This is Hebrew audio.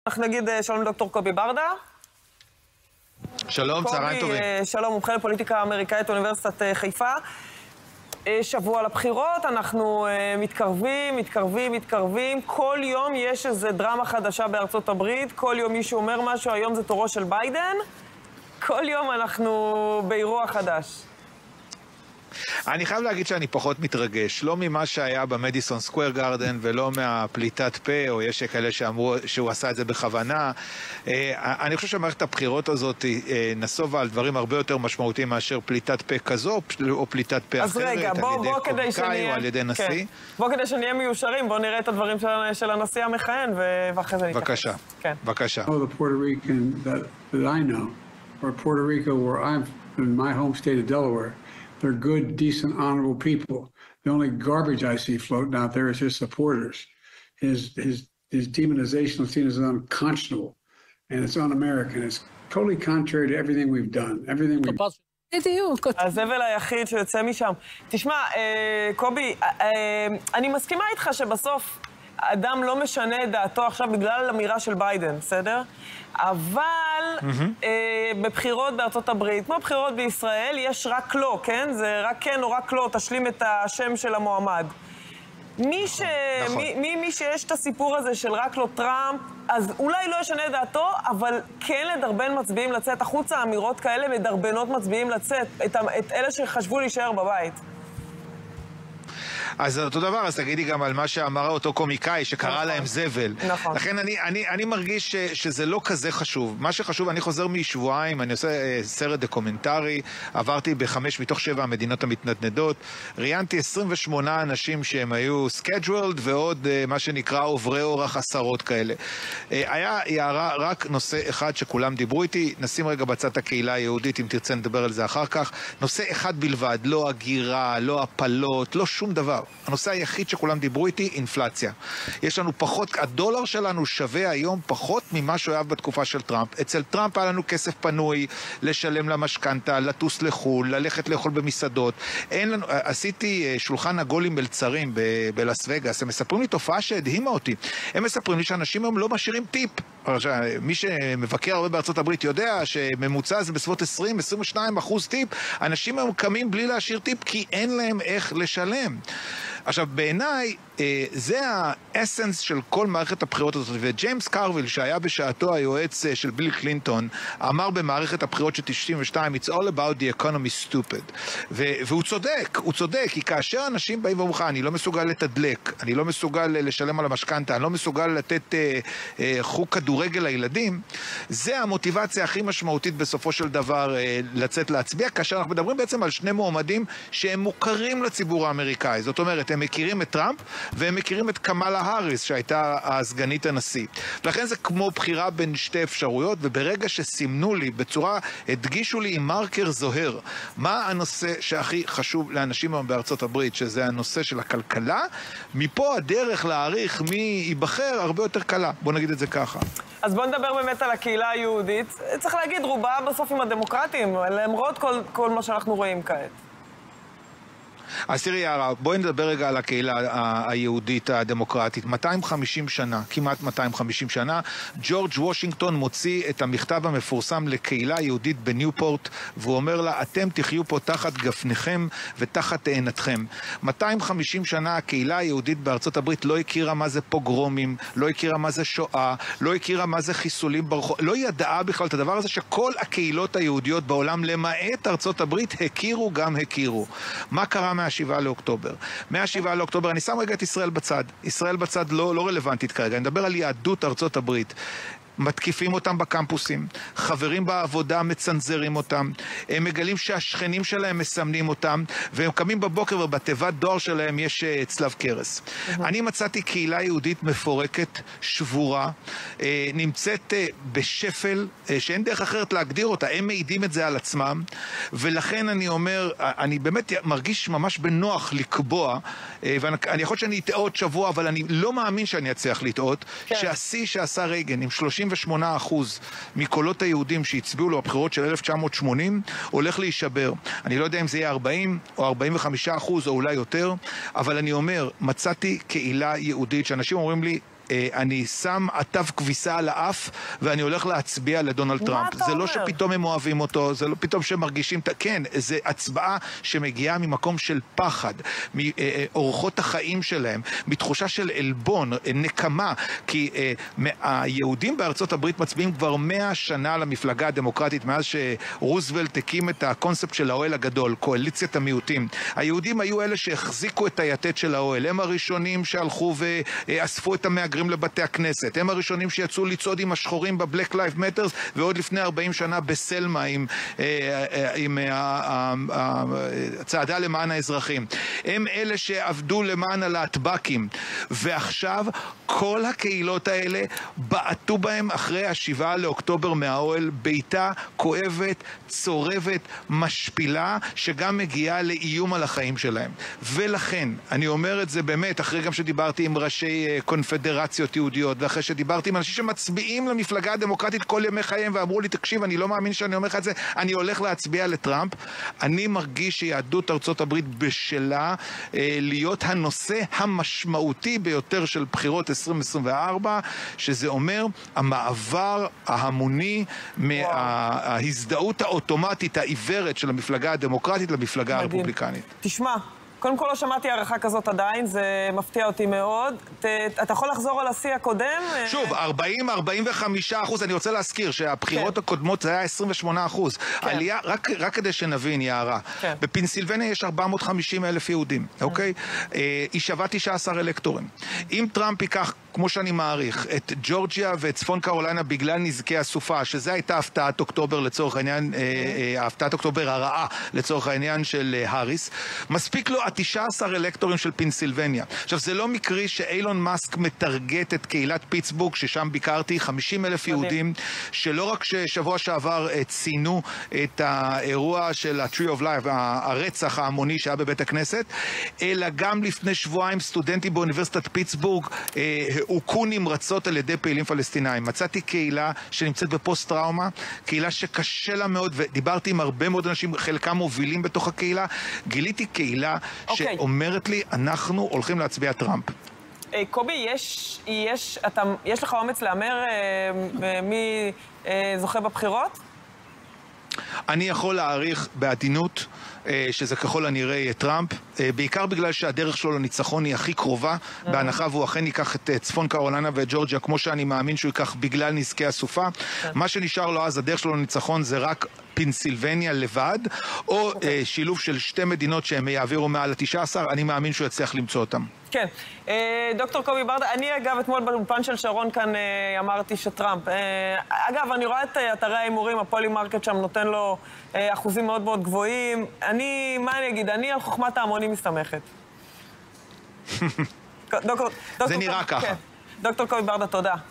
אנחנו נגיד שלום דוקטור קובי ברדה. שלום, צהריים טובים. שלום, מומחה לפוליטיקה אמריקאית, אוניברסיטת חיפה. שבוע לבחירות, אנחנו מתקרבים. כל יום יש איזו דרמה חדשה בארצות הברית, כל יום מישהו אומר משהו, היום זה תורו של ביידן. כל יום אנחנו באירוע חדש. אני חייב להגיד שאני פחות מתרגש, לא ממה שהיה במדיסון סקוואר גארדן ולא מהפליטת פה, או יש כאלה שאמרו שהוא עשה את זה בכוונה. אני חושב שמערכת הבחירות הזאת נסובה על דברים הרבה יותר משמעותיים מאשר פליטת פה כזו, או פליטת פה אחרת, על ידי קומיקאי או על ידי נשיא. בוא כדי שנהיה מיושרים, בוא נראה את הדברים של הנשיא המכהן, ואחרי זה נתייחס. בבקשה, בבקשה. The Puerto Rican that I know, or Puerto Rico where I'm in my home state of Delaware, they're good, decent, honorable people. The only garbage I see floating out there is his supporters. His demonization of seen as unconscionable, and it's un-American. It's totally contrary to everything we've done. Everything we've... הזבל היחיד שיוצא משם. תשמע, קובי, אני מסכימה איתך שבסוף אדם לא משנה את דעתו עכשיו בגלל אמירה של ביידן, בסדר? אבל בבחירות בארצות הברית, כמו בחירות בישראל, יש רק לא, כן? זה רק כן או רק לא, תשלים את השם של המועמד. מי שיש את הסיפור הזה של רק לא טראמפ, אז אולי לא ישנה את דעתו, אבל כן לדרבן מצביעים לצאת. החוצה אמירות כאלה מדרבנות מצביעים לצאת, את אלה שחשבו להישאר בבית. אז אותו דבר, אז תגידי גם על מה שאמר אותו קומיקאי שקרא להם זבל. נכון. לכן אני מרגיש שזה לא כזה חשוב. מה שחשוב, אני חוזר משבועיים, אני עושה סרט דוקומנטרי, עברתי ב5 מתוך 7 המדינות המתנדנדות, ראיינתי 28 אנשים שהם היו scheduled ועוד מה שנקרא עוברי אורח עשרות כאלה. היה רק נושא אחד שכולם דיברו איתי, נשים רגע בצד הקהילה היהודית, אם תרצה נדבר על זה אחר כך, נושא אחד בלבד, לא הגירה, לא הפלות, לא שום דבר. הנושא היחיד שכולם דיברו איתי, אינפלציה. יש לנו פחות, הדולר שלנו שווה היום פחות ממה שהוא היה בתקופה של טראמפ. אצל טראמפ היה לנו כסף פנוי, לשלם למשכנתה, לטוס לחול, ללכת לאכול במסעדות. אין לנו, עשיתי שולחן עגול עם מלצרים בלאס וגאס, הם מספרים לי תופעה שהדהימה אותי. הם מספרים לי שאנשים היום לא משאירים טיפ. מי שמבקר הרבה בארצות הברית יודע שממוצע זה בסביבות 20-22% טיפ. אנשים היום קמים בלי להשאיר טיפ כי אין להם איך לשלם. עכשיו, בעיניי, זה האסנס של כל מערכת הבחירות הזאת, וג'יימס קרוויל, שהיה בשעתו היועץ של ביל קלינטון, אמר במערכת הבחירות של 92, It's all about the economy stupid. והוא צודק, כי כאשר אנשים באים ואומרים, אני לא מסוגל לתדלק, אני לא מסוגל לשלם על המשכנתה, אני לא מסוגל לתת חוג כדורגל לילדים, זה המוטיבציה הכי משמעותית בסופו של דבר לצאת להצביע, כאשר אנחנו מדברים בעצם על שני מועמדים שהם מוכרים לציבור האמריקאי. זאת אומרת, הם מכירים את טראמפ, והם מכירים את קמאלה האריס, שהייתה הסגנית הנשיא. ולכן זה כמו בחירה בין שתי אפשרויות, וברגע שסימנו לי בצורה, הדגישו לי עם מרקר זוהר, מה הנושא שהכי חשוב לאנשים בארצות הברית, שזה הנושא של הכלכלה, מפה הדרך להעריך מי ייבחר הרבה יותר קלה. בוא נגיד את זה ככה. אז בוא נדבר באמת על הקהילה היהודית. צריך להגיד, רובה בסוף עם הדמוקרטים, למרות כל מה שאנחנו רואים כעת. אז תראי יערה, בואי נדבר רגע על הקהילה היהודית הדמוקרטית. 250 שנה, כמעט 250 שנה, ג'ורג' וושינגטון מוציא את המכתב המפורסם לקהילה יהודית בניופורט, והוא אומר לה, אתם תחיו פה תחת גפניכם ותחת תאנתכם. 250 שנה הקהילה היהודית בארצות הברית לא הכירה מה זה פוגרומים, לא הכירה מה זה שואה, לא הכירה מה זה חיסולים ברחוב, לא ידעה בכלל את הדבר הזה שכל הקהילות היהודיות בעולם, למעט ארצות הברית, הכירו. מה קרה מה-7 לאוקטובר? מה-7 לאוקטובר, אני שם רגע את ישראל בצד. ישראל בצד לא רלוונטית כרגע. אני מדבר על יהדות ארצות הברית. מתקיפים אותם בקמפוסים, חברים בעבודה מצנזרים אותם, הם מגלים שהשכנים שלהם מסמנים אותם, והם קמים בבוקר ובתיבת דואר שלהם יש צלב קרס. אני מצאתי קהילה יהודית מפורקת, שבורה, נמצאת בשפל, שאין דרך אחרת להגדיר אותה, הם מעידים את זה על עצמם, ולכן אני אומר, אני באמת מרגיש ממש בנוח לקבוע, ואני יכול שאני אטעה עוד שבוע, אבל אני לא מאמין שאני אצליח לטעות, שהשיא שעשה רייגן עם 38% מקולות היהודים שהצביעו לו הבחירות של 1980 הולך להישבר. אני לא יודע אם זה יהיה 40 או 45% או אולי יותר, אבל אני אומר, מצאתי קהילה יהודית שאנשים אומרים לי, אני שם עטף כביסה על האף ואני הולך להצביע לדונלד טראמפ. זה לא שפתאום הם אוהבים אותו, זה לא פתאום שהם מרגישים... כן, זה הצבעה שמגיעה ממקום של פחד, מאורחות החיים שלהם, מתחושה של אלבון, נקמה, כי היהודים בארצות הברית מצביעים כבר 100 שנה למפלגה הדמוקרטית, מאז שרוזוולט הקים את הקונספט של האוהל הגדול, קואליציית המיעוטים. היהודים היו אלה שהחזיקו את היתד של האוהל, הם הראשונים שהלכו ואספו את המהגרים לבתי הכנסת, הם הראשונים שיצאו לצעוד עם השחורים בבלק לייב מטרס, ועוד לפני 40 שנה בסלמה עם הצעדה למען האזרחים. הם אלה שעבדו למען הלהטבקים, ועכשיו כל הקהילות האלה בעטו בהם אחרי ה7 לאוקטובר מהאוהל, ביתה כואבת, צורבת, משפילה, שגם מגיעה לאיום על החיים שלהם. ולכן, אני אומר את זה באמת, אחרי גם שדיברתי עם ראשי קונפדרציות יהודיות, ואחרי שדיברתי עם אנשים שמצביעים למפלגה הדמוקרטית כל ימי חייהם, ואמרו לי, תקשיב, אני לא מאמין שאני אומר לך את זה, אני הולך להצביע לטראמפ. אני מרגיש שיהדות ארצות הברית בשלה להיות הנושא המשמעותי ביותר של בחירות 2024, שזה אומר המעבר ההמוני מההזדהות האוטומטית העיוורת של המפלגה הדמוקרטית למפלגה הרפובליקנית. תשמע, קודם כל לא שמעתי הערכה כזאת עדיין, זה מפתיע אותי מאוד. אתה יכול לחזור על השיא הקודם? שוב, 40-45%, אני רוצה להזכיר שהבחירות הקודמות זה היה 28%. עלייה, רק כדי שנבין, יערה, בפנסילבניה יש 450,000 יהודים, אוקיי? היא שווה 19 אלקטורים. אם טראמפ ייקח, כמו שאני מעריך, את ג'ורג'יה ואת צפון קרוליינה בגלל נזקי הסופה, שזה הייתה הפתעת אוקטובר לצורך העניין, הפתעת אוקטובר הרעה לצורך העניין של האריס, מספיק לו 19 אלקטורים של פנסילבניה. עכשיו, זה לא מקרי שאילון מאסק מטרגט את קהילת פיטסבורג, ששם ביקרתי, 50,000 יהודים, שלא רק ששבוע שעבר ציינו את האירוע של ה-Tree of Life, הרצח ההמוני שהיה בבית הכנסת, אלא גם לפני שבועיים סטודנטים באוניברסיטת פיטסבורג הוכו נמרצות על ידי פעילים פלסטינאים. מצאתי קהילה שנמצאת בפוסט-טראומה, קהילה שקשה לה מאוד, ודיברתי עם הרבה מאוד אנשים, חלקם מובילים בתוך הקהילה, גיליתי קהילה שאומרת לי, אנחנו הולכים להצביע טראמפ. קובי, יש לך אומץ לאמר מי זוכה בבחירות? אני יכול להעריך בעדינות שזה ככל הנראה יהיה טראמפ, בעיקר בגלל שהדרך שלו לניצחון היא הכי קרובה, בהנחה והוא אכן ייקח את צפון קרוליינה ואת ג'ורג'יה, כמו שאני מאמין שהוא ייקח בגלל נזקי הסופה. מה שנשאר לו אז, הדרך שלו לניצחון זה רק פנסילבניה לבד, או שילוב של שתי מדינות שהם יעבירו מעל ה-19, אני מאמין שהוא יצליח למצוא אותם. כן. דוקטור קובי ברדה, אני אגב אתמול באולפן של שרון כאן אמרתי שטראמפ. אגב, אני רואה את אתרי ההימורים, הפולי מרקט שם נותן לו אחוזים מאוד מאוד גבוהים. מה אני אגיד? אני על חוכמת ההמונים מסתמכת. זה נראה ככה. דוקטור קובי ברדה, תודה.